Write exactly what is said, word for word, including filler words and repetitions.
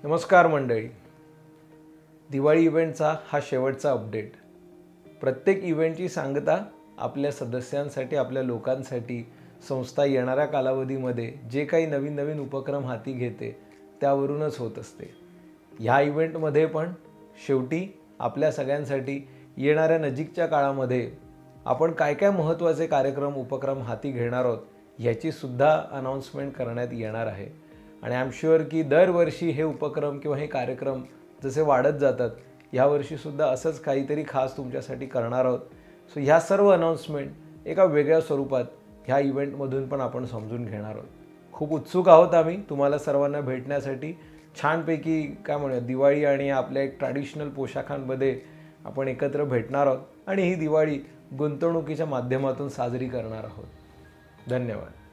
नमस्कार मंडळी, दिवाळी इव्हेंटचा हा शेवटचा अपडेट। प्रत्येक इव्हेंटची सांगता आपल्या सदस्यांसाठी, आपल्या लोकांसाठी संस्था येणाऱ्या कालावधीमध्ये जे काही नवीन नवीन उपक्रम हाती घेते त्यावरूनच होत असते। ह्या इव्हेंटमध्ये पण शेवटी आपल्या सगळ्यांसाठी येणाऱ्या नजीकच्या काळामध्ये आपण काय काय महत्त्वाचे कार्यक्रम उपक्रम हाती घेणार आहोत याची सुद्धा अनाउन्समेंट करण्यात येणार आहे। आणि आय एम शुअर की दरवर्षी हे उपक्रम किंवा हे कार्यक्रम जसे वाढत जातात, यावर्षी सुद्धा असंच काहीतरी खास तुमच्यासाठी करणार आहोत। सो ह्या सर्व अनाउन्समेंट एका वेगळ्या स्वरूपात ह्या इव्हेंटमधून पण आपण समजून घेणार आहोत। खूप उत्सुक आहोत आम्ही तुम्हाला सर्वांना भेटण्यासाठी। छानपैकी काय म्हणूया, दिवाळी आणि आपल्या एक ट्रॅडिशनल पोशाखांमध्ये आपण एकत्र भेटणार आहोत आणि ही दिवाळी गुंतवणुकीच्या माध्यमातून साजरी करणार आहोत। धन्यवाद।